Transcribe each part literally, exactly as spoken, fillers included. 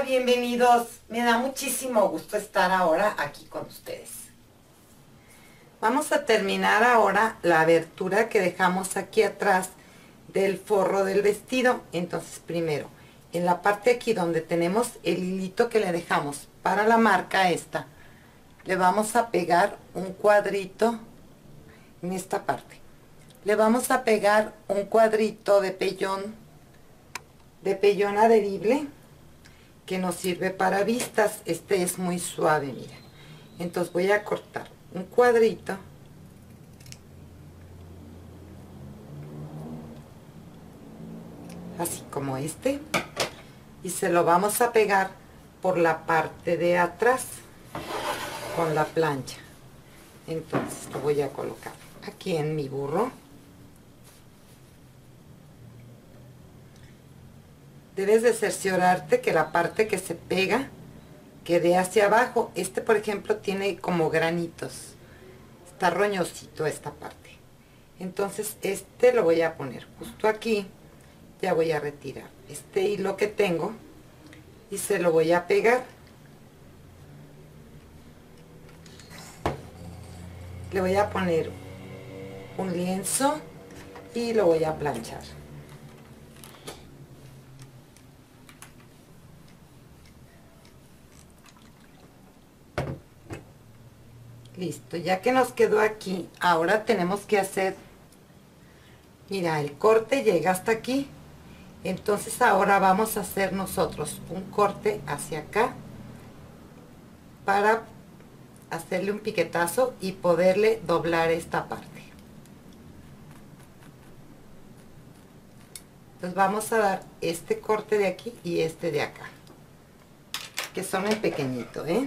Hola, bienvenidos. Me da muchísimo gusto estar ahora aquí con ustedes. Vamos a terminar ahora la abertura que dejamos aquí atrás del forro del vestido. Entonces, primero, en la parte aquí donde tenemos el hilito que le dejamos para la marca esta, le vamos a pegar un cuadrito en esta parte. Le vamos a pegar un cuadrito de pellón, de pellón adherible, que nos sirve para vistas. Este es muy suave, mira. Entonces voy a cortar un cuadrito así como este y se lo vamos a pegar por la parte de atrás con la plancha. Entonces lo voy a colocar aquí en mi burro. Debes de cerciorarte que la parte que se pega quede hacia abajo. Este, por ejemplo, tiene como granitos, está roñosito esta parte. Entonces este lo voy a poner justo aquí. Ya voy a retirar este hilo que tengo y se lo voy a pegar. Le voy a poner un lienzo y lo voy a planchar. Listo, ya que nos quedó aquí, ahora tenemos que hacer, mira, el corte llega hasta aquí. Entonces ahora vamos a hacer nosotros un corte hacia acá para hacerle un piquetazo y poderle doblar esta parte. Entonces vamos a dar este corte de aquí y este de acá, que son en pequeñito, ¿eh?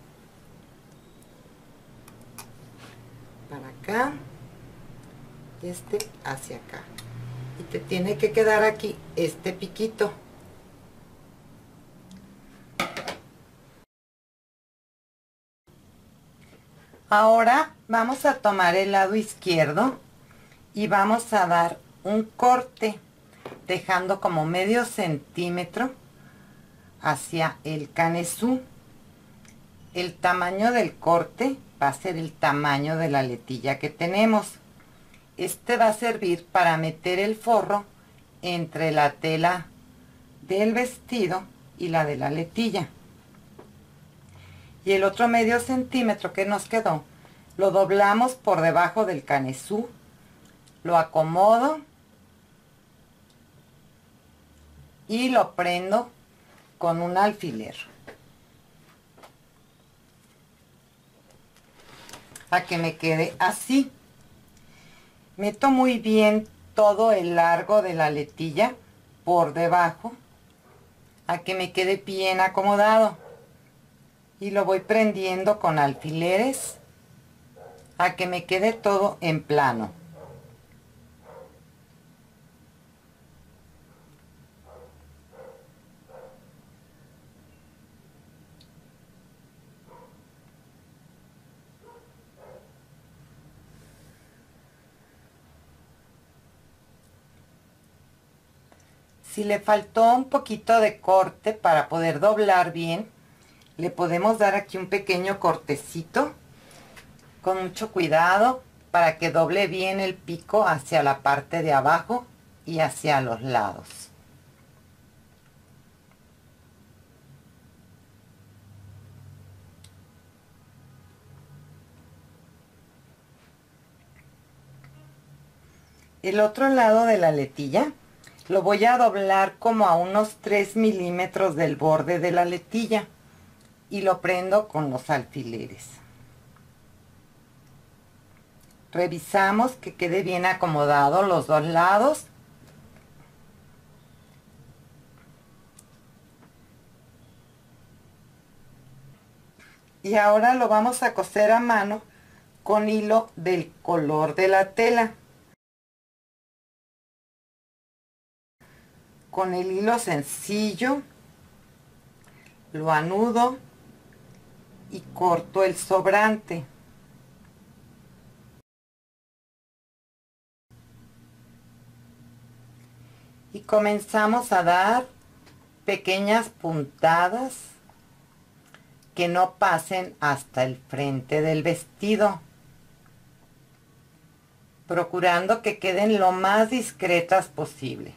Para acá, este hacia acá. Y te tiene que quedar aquí este piquito. Ahora vamos a tomar el lado izquierdo y vamos a dar un corte dejando como medio centímetro hacia el canesú. El tamaño del corte va a ser el tamaño de la letilla que tenemos. Este va a servir para meter el forro entre la tela del vestido y la de la letilla. Y el otro medio centímetro que nos quedó lo doblamos por debajo del canesú, lo acomodo y lo prendo con un alfiler a que me quede así. Meto muy bien todo el largo de la letilla por debajo a que me quede bien acomodado y lo voy prendiendo con alfileres a que me quede todo en plano. Si le faltó un poquito de corte para poder doblar bien, le podemos dar aquí un pequeño cortecito con mucho cuidado para que doble bien el pico hacia la parte de abajo y hacia los lados. El otro lado de la letilla lo voy a doblar como a unos tres milímetros del borde de la letilla y lo prendo con los alfileres. Revisamos que quede bien acomodado los dos lados. Y ahora lo vamos a coser a mano con hilo del color de la tela. Con el hilo sencillo lo anudo y corto el sobrante. Y comenzamos a dar pequeñas puntadas que no pasen hasta el frente del vestido, procurando que queden lo más discretas posible.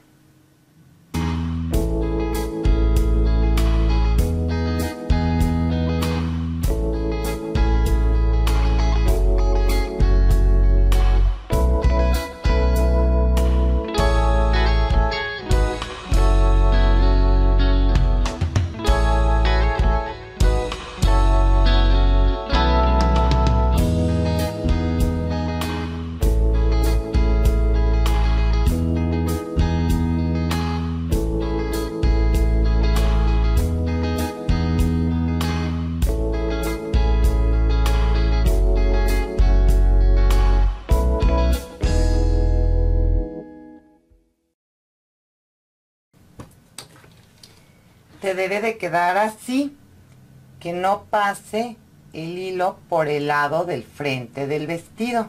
Te debe de quedar así, que no pase el hilo por el lado del frente del vestido.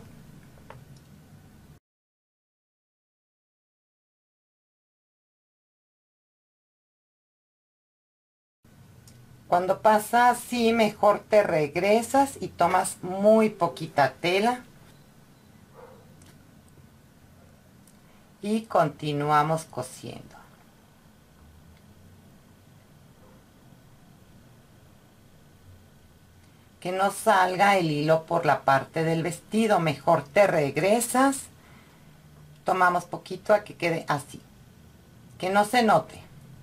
Cuando pasa así, mejor te regresas y tomas muy poquita tela y continuamos cosiendo. Que no salga el hilo por la parte del vestido, mejor te regresas, tomamos poquito a que quede así, que no se note.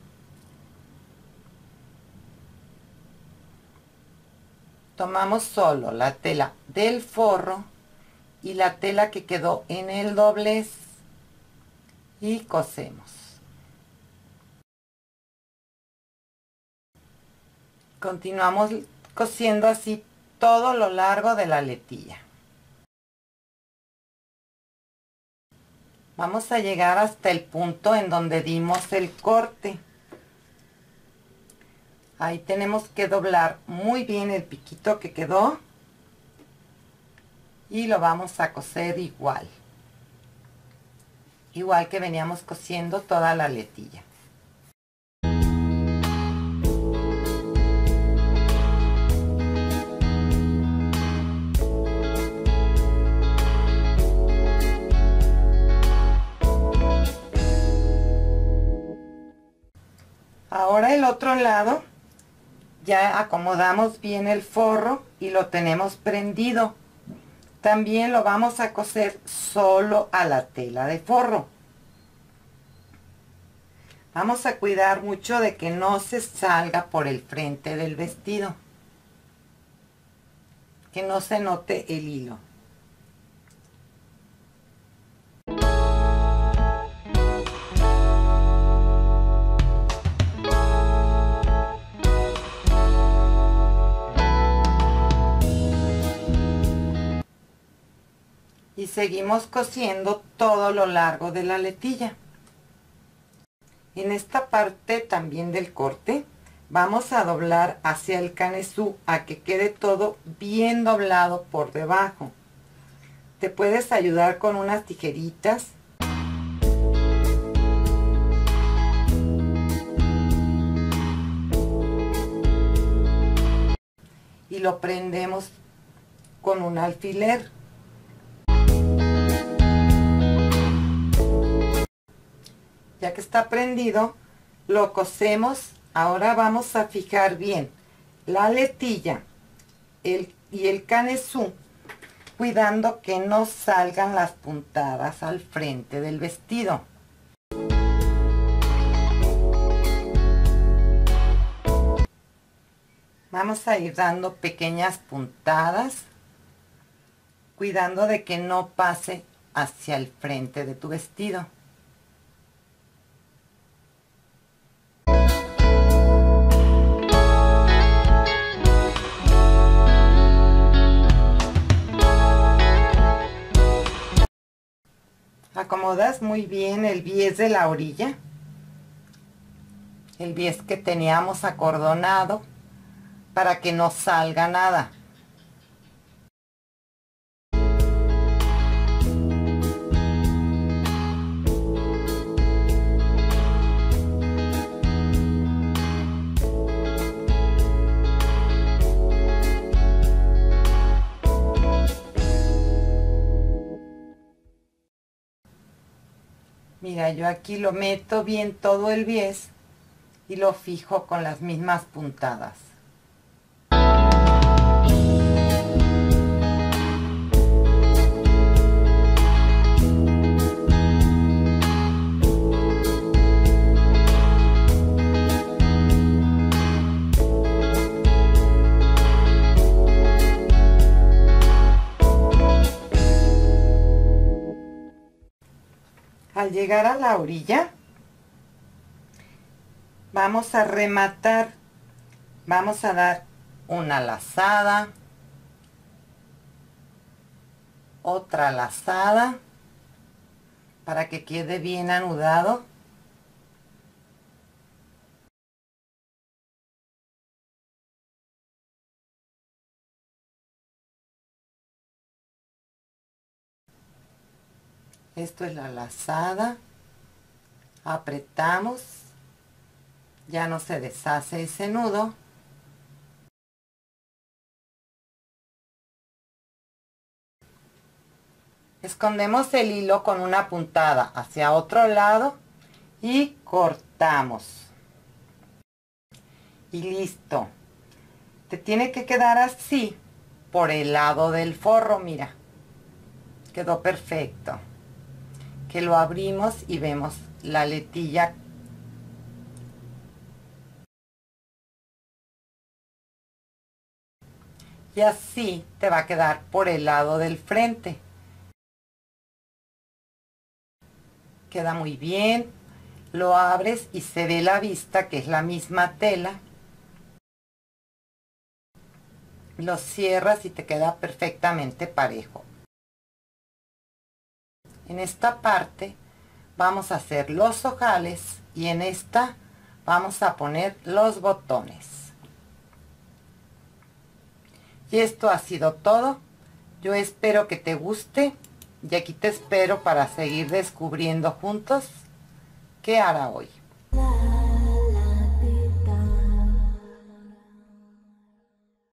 Tomamos solo la tela del forro y la tela que quedó en el doblez y cosemos. Continuamos cosiendo así todo lo largo de la letilla. Vamos a llegar hasta el punto en donde dimos el corte. Ahí tenemos que doblar muy bien el piquito que quedó y lo vamos a coser igual. Igual que veníamos cosiendo toda la letilla. Ahora el otro lado, ya acomodamos bien el forro y lo tenemos prendido. También lo vamos a coser solo a la tela de forro. Vamos a cuidar mucho de que no se salga por el frente del vestido. Que no se note el hilo. Y seguimos cosiendo todo lo largo de la letilla. En esta parte también del corte vamos a doblar hacia el canesú a que quede todo bien doblado por debajo. Te puedes ayudar con unas tijeritas. Y lo prendemos con un alfiler. Ya que está prendido, lo cosemos. Ahora vamos a fijar bien la letilla el, y el canesú, cuidando que no salgan las puntadas al frente del vestido. Vamos a ir dando pequeñas puntadas, cuidando de que no pase hacia el frente de tu vestido. Acomodas muy bien el bies de la orilla, el bies que teníamos acordonado para que no salga nada. Mira, yo aquí lo meto bien todo el bies y lo fijo con las mismas puntadas. Al llegar a la orilla, vamos a rematar, vamos a dar una lazada, otra lazada, para que quede bien anudado. Esto es la lazada, apretamos, ya no se deshace ese nudo. Escondemos el hilo con una puntada hacia otro lado y cortamos. Y listo. Te tiene que quedar así por el lado del forro, mira. Quedó perfecto. Que lo abrimos y vemos la letilla. Y así te va a quedar por el lado del frente. Queda muy bien. Lo abres y se ve la vista, que es la misma tela. Lo cierras y te queda perfectamente parejo. En esta parte vamos a hacer los ojales y en esta vamos a poner los botones. Y esto ha sido todo. Yo espero que te guste y aquí te espero para seguir descubriendo juntos qué hará hoy.